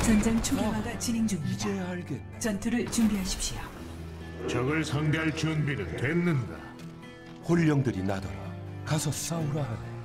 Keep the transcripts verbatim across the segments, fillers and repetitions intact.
전장 초기화가 진행 중입니다. 이제야 알겠네. 전투를 준비하십시오. 적을 상대할 준비는 됐는가? 혼령들이 나더러 가서 싸우라 하네.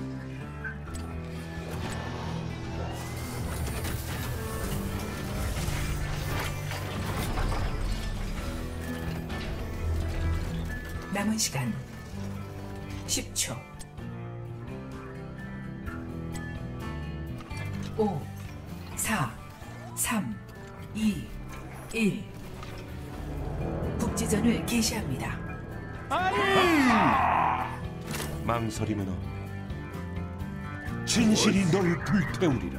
남은 시간 십 초. 오, 사, 삼, 이, 일. 북지전을 개시합니다. 망설임은 없네. 진실이 널 불태우리라.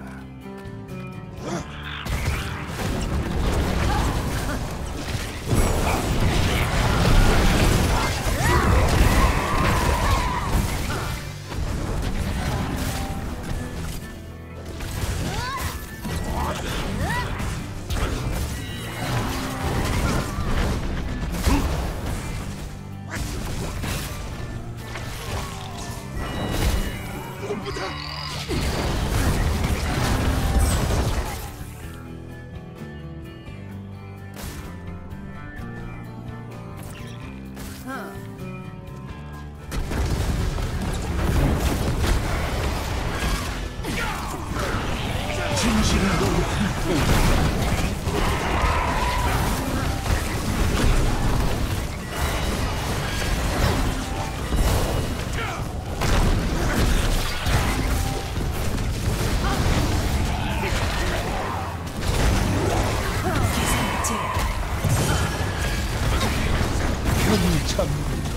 진실이 널 불태우리라. 현참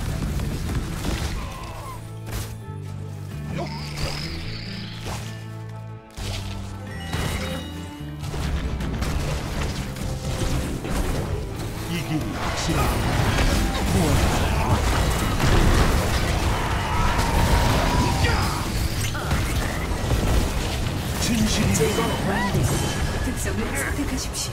이 길이 확실하게 진실이 제거 완료. 특성을 선택하십시오.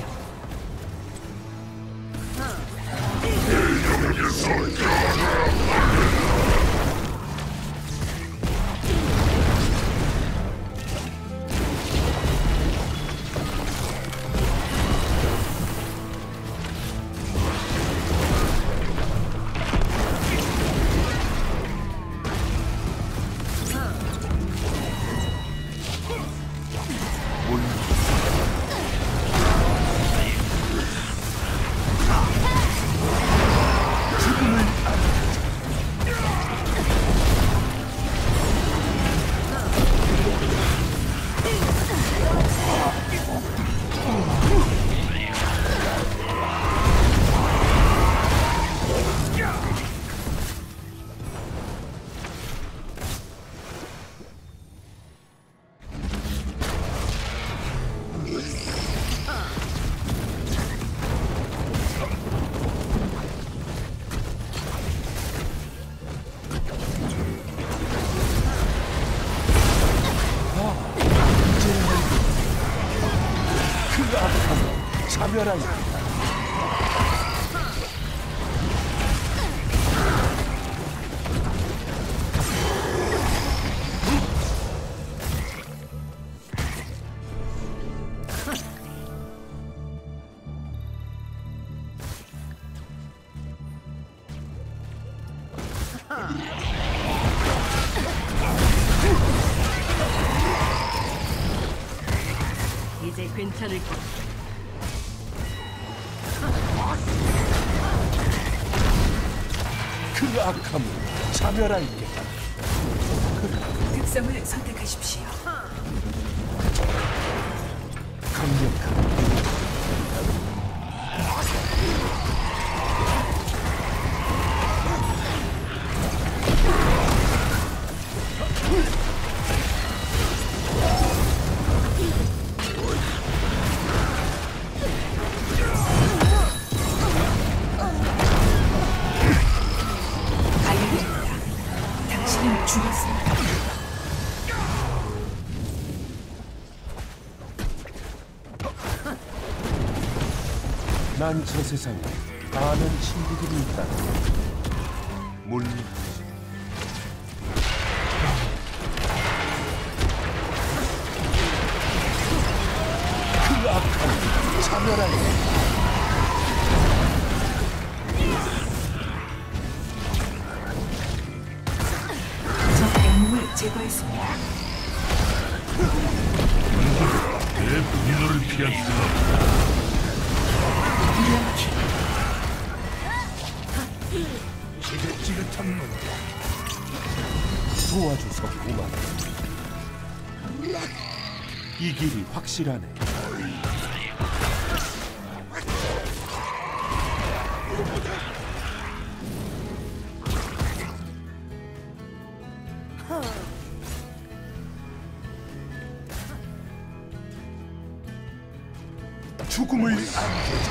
차별한 이제 괜찮을 것. 그 악함을 차별할게. 특성을 선택하십시오. 강력한 알려드립니다. 당신은 죽었습니다. 난 저 세상에 아는 친구들이 있다. 물론 그 악함 차별할게. 적 영웅을 제거했습니다. 내 분노를 피할 수 없다. 이렇게 지긋지긋한 놈. 도와줘서 고마워. 이 길이 확실하네. 죽음을 안겨줘.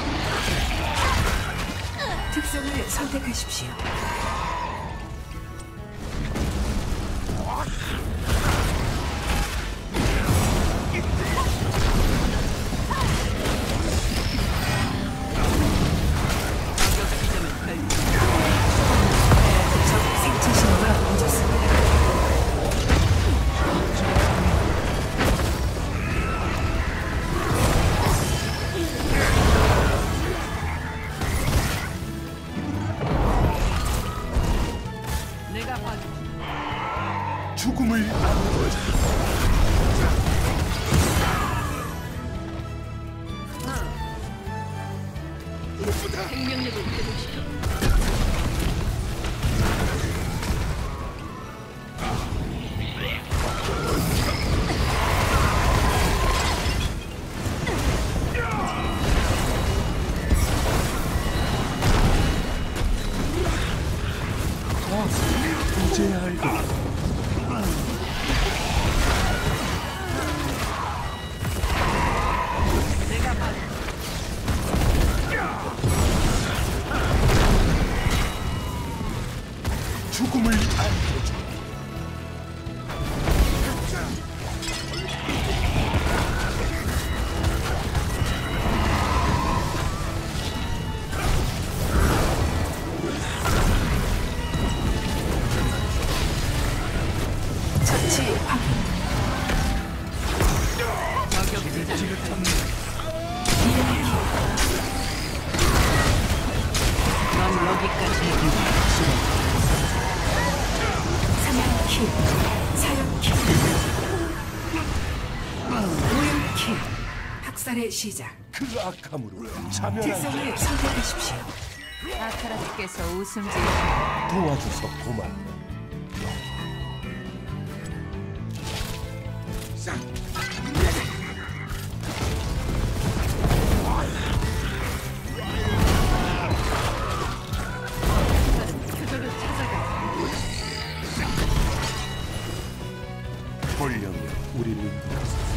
특성을 선택하십시오. 적 생체 신호가 멈췄습니다. 내가 봐줘. 죽음을 안겨줘. 생명력을 회복시켜. 아, 이제 알겠다. 내가 봐줘. 죽음을 안겨줘. 처치 확인. 지긋지긋한 놈. 넌 여기까지. 사냥킬, 사형킬, 오형킬, 학살의 시작. 그 악함으로 차별할게. 특성을 선택하십시오. 아카라스께서 웃음질. 도와줘서 고마워. 표적을 찾아가. 권령이 우리를 위하소서.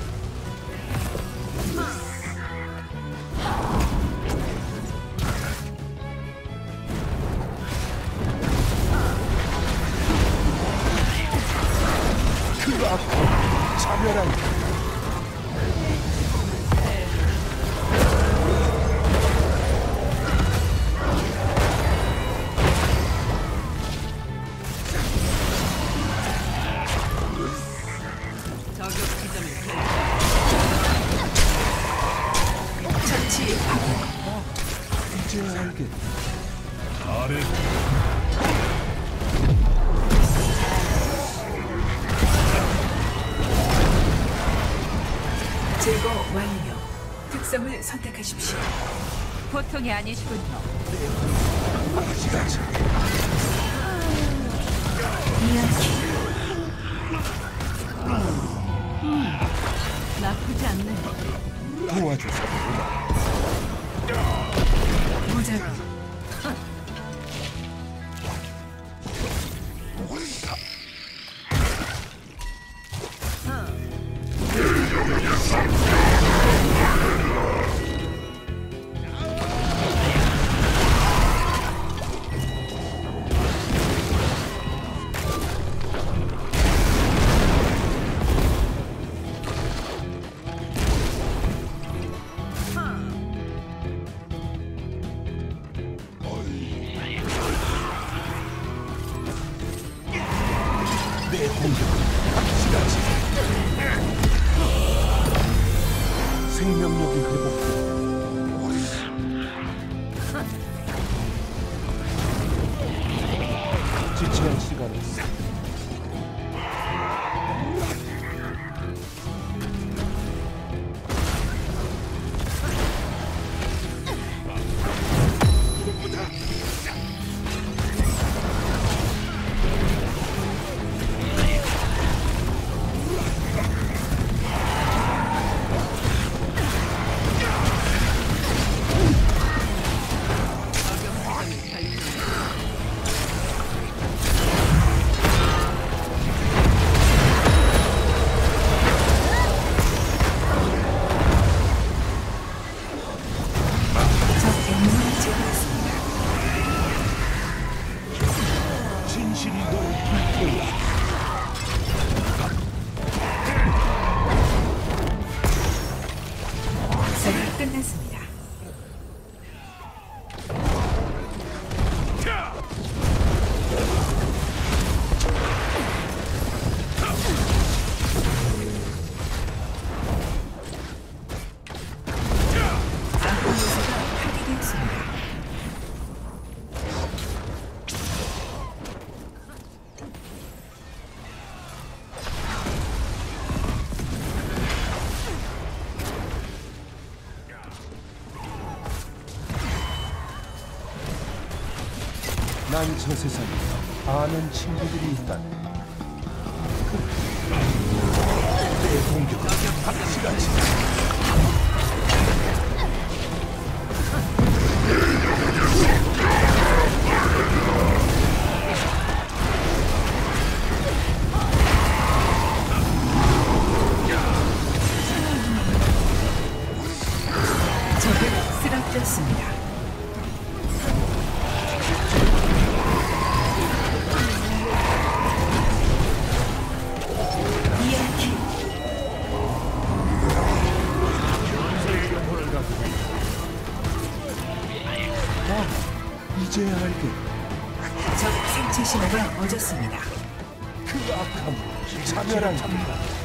그 악함 차별할게. 저격 지점을 펼쳐. 처치 확인. 이제 알겠다. 아래 제거 완료. 특성을 선택하십시오. 보통이 아니시군요. 아직까지 이야기. 나쁘지 않네. 도와줘서 고마워. 무자비. 내 공격은 확실하지. 생명력이 회복돼 난 저 세상에 아는 친구들이 있다네. 내 공격은 박시같이 적을 쓰러뜨렸습니다. 이야기 아, 이제야 알겠다. 적 생체 신호가 얻었습니다. 그 악함으로 차별한 것.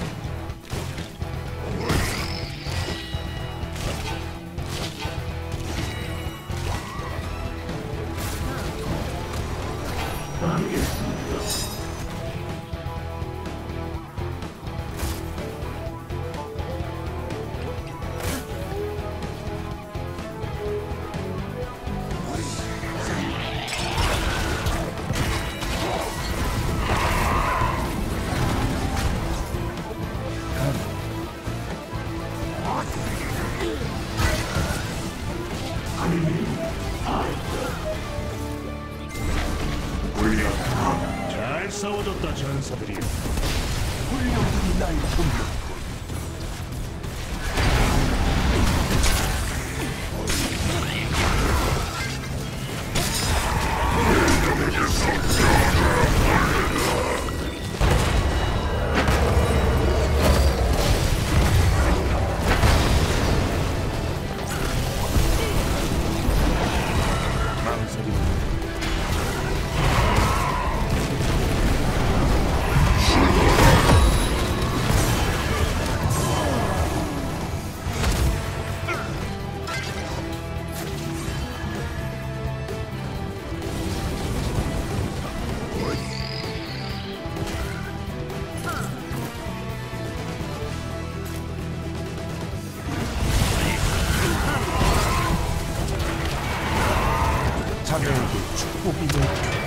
잘 싸워줬다 전사들이. 훌륭히 날 돕는 망설임. 자녀에게 축복이 내려.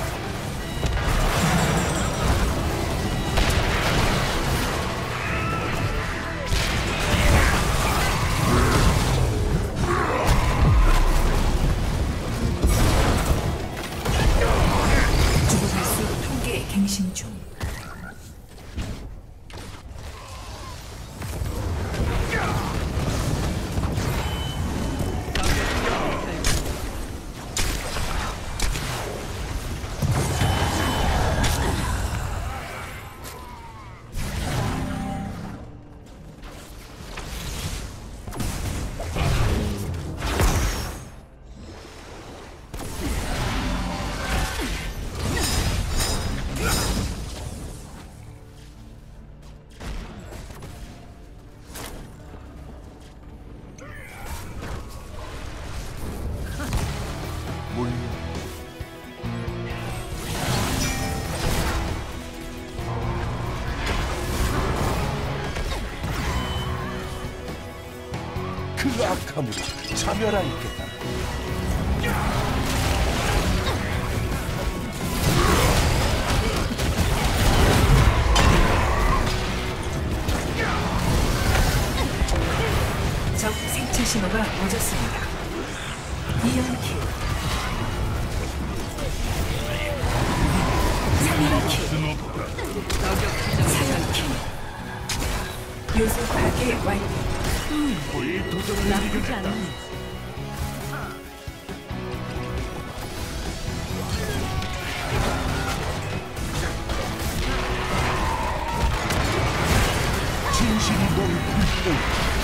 주부발수 통계 갱신 중. 몰려. 그 악함으로 차별하겠다. 적 생체 신호가 얻었습니다. 이연키 삼연키 사연키 요소 파괴 완료. 나쁘지 않네. 진실이 널 불태워.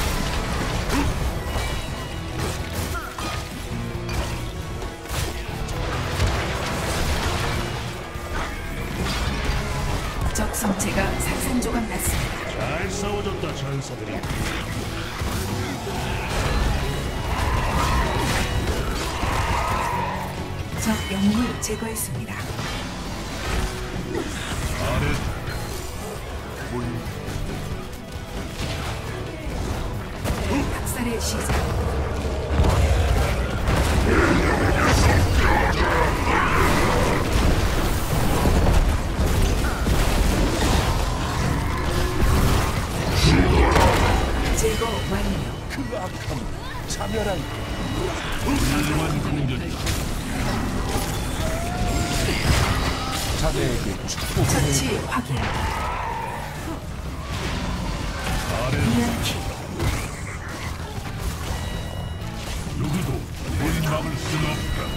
적 성체가 산산조각 났습니다. 잘 싸워줬다 전사들이. 적 영웅을 제거했습니다. 아래 학살의 시작. 제거 완료. 그 악함으로 자멸할게. 훌륭한 공격이다. 자네에게 축복을 처치 확인. 이안키. 누구도 우리 막을 수는 없다.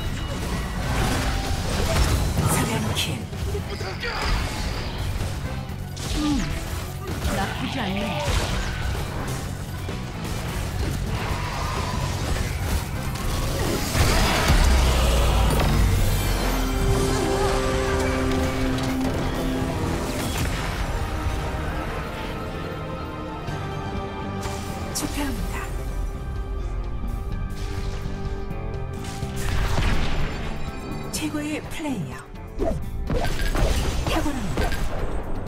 사냥킬. 나쁘지 않네. 축하합니다. 최고의 플레이어. 탁월합니다.